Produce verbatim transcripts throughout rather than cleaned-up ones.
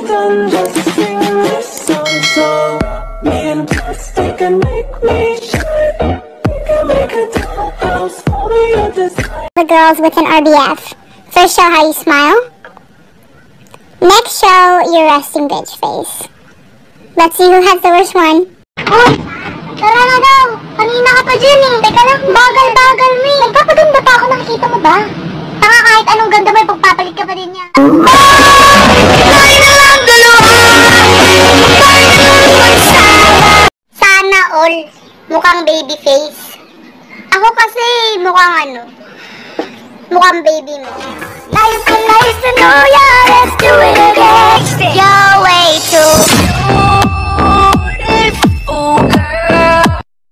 done just singing this song. So me and plastic can make me shine. We can make a dollhouse, follow your design. The girls with an R B F. First show how you smile. Next show your resting bitch face. Let's see who has the worst one. Oh! Tara na daw! Kanina ka pa dyan eh! Teka lang, bagal-bagal mo eh! Nagpapaganda pa ako, nakikita mo ba? Taka kahit anong ganda mo, pagpapalit ka pa din niya. Sana all mukhang baby face. Ako kasi mukhang ano, mukhang baby mo. Nice to nice to know ya, let's do it again. You're way too beautiful, girl.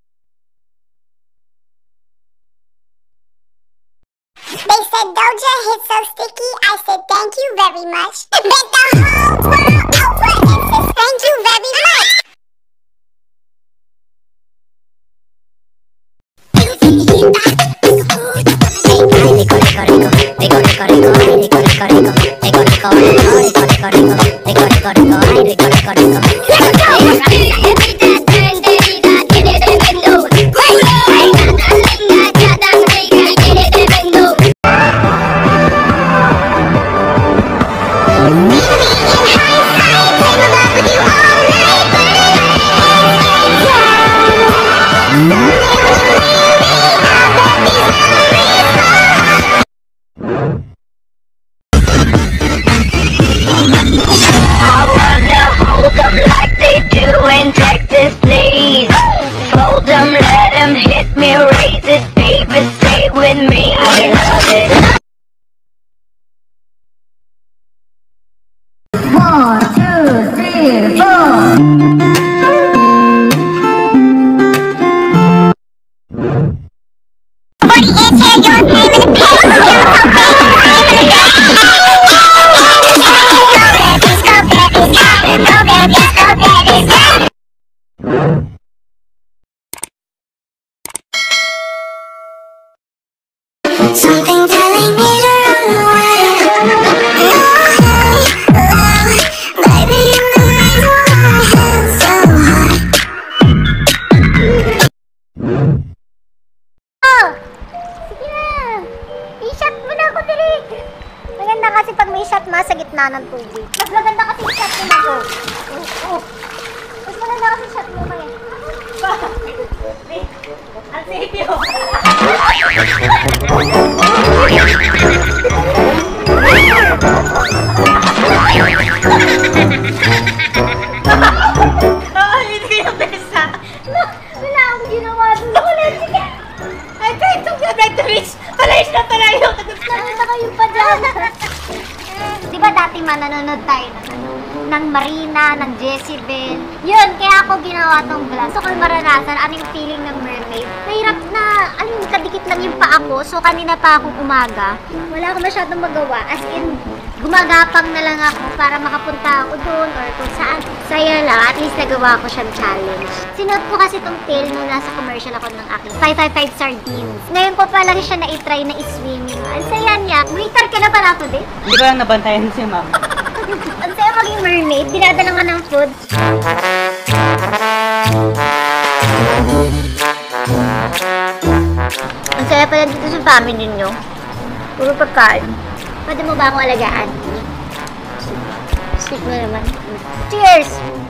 They said Doja hit so sticky, I said thank you very much. Bet the whole world over and says thank you very much. Something telling me to run away. Baby, you're the reason why my head's so high. Oh! Sige na! I-shot mo na ako, Derek! Maganda kasi pag may shot ma sa gitna ng tubig. Mas maganda kasi i-shot mo na ako. Oh, oh. Mas maganda kasi shot mo ma yan. Ang safe yun! Ah, hindi kayo besa. Wala akong ginawa doon. Ulit, sige. I tried to get right to reach. Palais na palayo. Nakita kayo pa dyan. Di ba dati man nanonood tayo ng, ano, ng Marina, ng Jezebel? Yun, kaya ako ginawa tong vlog. So kung maranasan, ano yung feeling ng mermaid? Mahirap na, alam yung kadikit lang yung paa ko. So kanina pa akong umaga. Wala akong masyadong magawa. As in, gumagapang na lang ako para makapunta ako doon or kung saan. Saya lang, at least nagawa ko siyang challenge. Sinuot ko kasi itong tail nung nasa commercial ako ng aking five five five sardines. Ngayon ko pa lang siya na-try na i-swimming. Ang saya niya. Waiter ka na pala ako din. Hindi ko lang nabantayan si ma'am. Ang saya maging mermaid. Dinadala ka ng food. Ang saya pala dito sa family niyo. Puro pagkain. Pwede mo ba akong alagaan? Sweet mo naman. Cheers!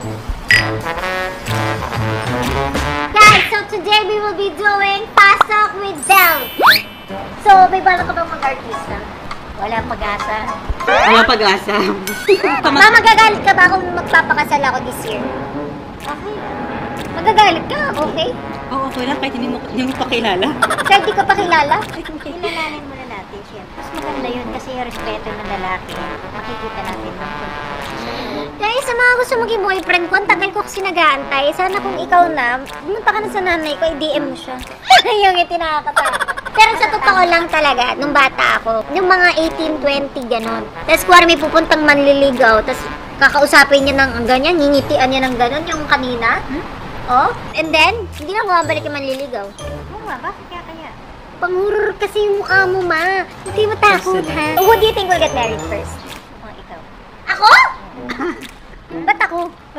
Guys, so today we will be doing pasok with Del. So, may balak ka bang mag-artista? Wala pag-asa. Wala pag-asa. Ma, magagalit ka ba kung magpapakasal ako this year? Okay. Magagalit ka, okay? Oo, okay lang kahit hindi mo, hindi mo pa kilala. Kahit di ko pa kilala? Kilalanin muna natin siya. Mas maganda yun kasi yung respeto ng lalaki. Makikita natin ng Guys, sa mga gusto maging boyfriend ko, ang tagal ko kasi nag-aantay. Sana kung ikaw na, bumunta ka na sa nanay ko, i-D M mo siya. Yung iti nakakatawa. Pero sa totoo lang talaga, nung bata ako, yung mga eighteen, twenty, ganon. Tapos kuwari may pupuntang manliligaw, tapos kakausapin niya ng ganyan, ngingitian niya ng ganon, yung kanina. Hmm? Oh, and then, hindi na bumabalik yung manliligaw. Oo nga, bakit kaya kaya? Pangurur kasi yung mukha mo, ma. Hindi mo takot, ha? Who do you think will get married first? Oh, ikaw. Ako?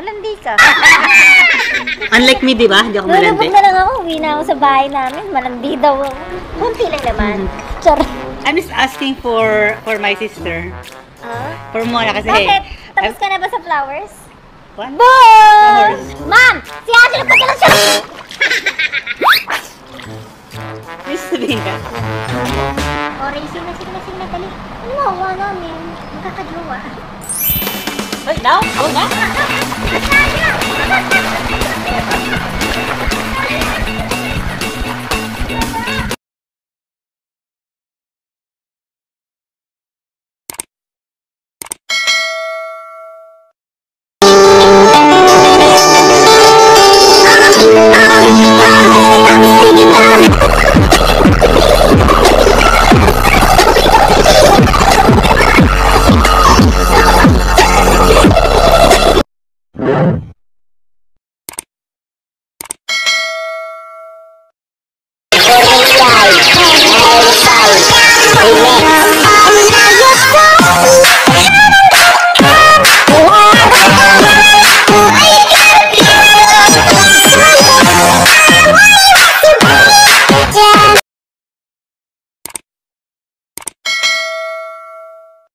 Malandi ka. Unlike me, di ba? Hindi ako malandi. Lulubog na lang ako. Uwi na ako sa bahay namin. Malandi daw ako. Kunti lang naman. Charot. I'm just asking for for my sister. Ah? For Mona kasi. Bakit? Tapos ka na ba sa flowers? What? Boom! Ma'am! Si Ashley nagpagkalas siya! May sabihin ka? O, racing na, sige na, sige na, dali. Ano mo, awa namin. Magkakajowa. Wait, now? Oh, na? Remix.